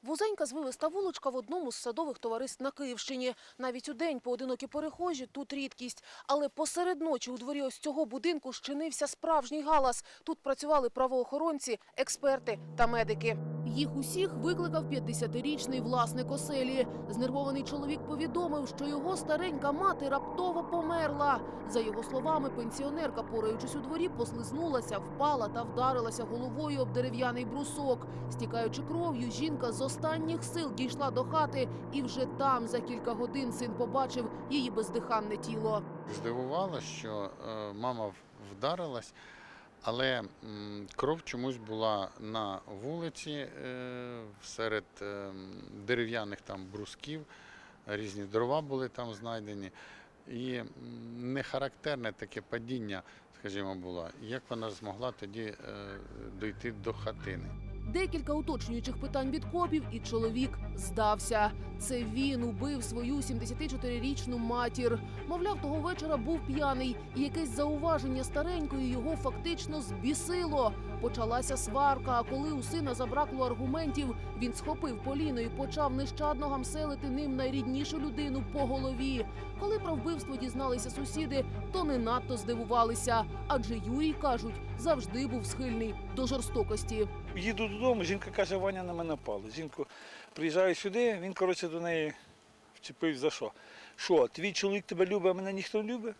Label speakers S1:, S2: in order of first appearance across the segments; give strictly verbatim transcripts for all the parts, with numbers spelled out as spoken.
S1: Вузенька звивиста вуличка в одному з садових товариств на Київщині. Навіть удень поодинокі перехожі – тут рідкість. Але посеред ночі у дворі ось цього будинку щинився справжній галас. Тут працювали правоохоронці, експерти та медики. Їх усіх викликав п'ятдесятирічний власник оселі. Знервований чоловік повідомив, що його старенька мати раптово померла. За його словами, пенсіонерка, пораючись у дворі, послизнулася, впала та вдарилася головою об дерев'яний брусок. Стікаючи кров'ю, жінка з останніх сил дійшла до хати, і вже там за кілька годин син побачив її бездиханне тіло.
S2: Здивувало, що е, мама вдарилась, але м, кров чомусь була на вулиці, е, серед е, дерев'яних там брусків, різні дрова були там знайдені. І не характерне таке падіння, скажімо, було, як вона змогла тоді е, дійти до хатини.
S1: Декілька уточнюючих питань від копів, і чоловік здався. Це він убив свою сімдесятичотирирічну матір. Мовляв, того вечора був п'яний, і якесь зауваження старенької його фактично збісило. Почалася сварка, а коли у сина забракло аргументів, він схопив поліно і почав нещадно гамселити ним найріднішу людину по голові. Коли про вбивство дізналися сусіди, то не надто здивувалися. Адже Юрій, кажуть, завжди був схильний до жорстокості.
S3: Їду додому, жінка каже, Ваня на мене напала. Жінку приїжджаю сюди, він, коротше, до неї вчепив за що. Що, твій чоловік тебе любить, а мене ніхто не любить?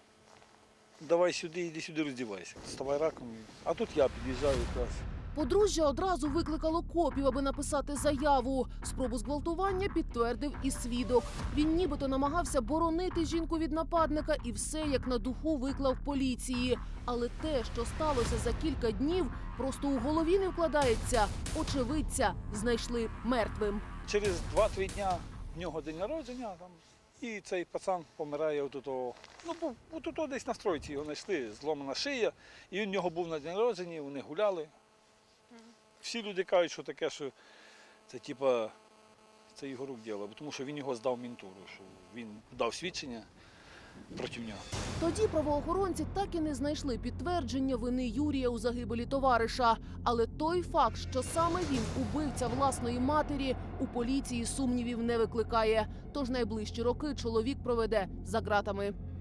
S3: Давай сюди, іди сюди, роздівайся. Ставай раком. А тут я під'їжджаю якраз.
S1: Подружжя одразу викликало копів, аби написати заяву. Спробу зґвалтування підтвердив і свідок. Він нібито намагався боронити жінку від нападника і все як на духу виклав поліції. Але те, що сталося за кілька днів, просто у голові не вкладається. Очевидця знайшли мертвим.
S3: Через два-три дня в нього день народження, там, і цей пацан помирає отут. Ну, отут десь на стройці його знайшли, зломана шия, і він в нього був на день народження, вони гуляли. Всі люди кажуть, що таке, що це типа, це його рук діло, тому що він його здав мінтуру, що він дав свідчення проти нього.
S1: Тоді правоохоронці так і не знайшли підтвердження вини Юрія у загибелі товариша. Але той факт, що саме він убивця власної матері, у поліції сумнівів не викликає. Тож найближчі роки чоловік проведе за ґратами.